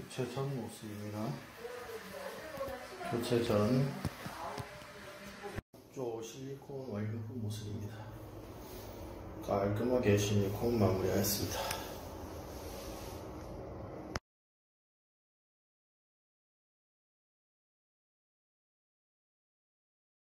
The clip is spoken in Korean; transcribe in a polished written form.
교체 전 모습입니다. 교체 전 조 실리콘 완료 후 모습입니다. 깔끔하게 실리콘 마무리하였습니다.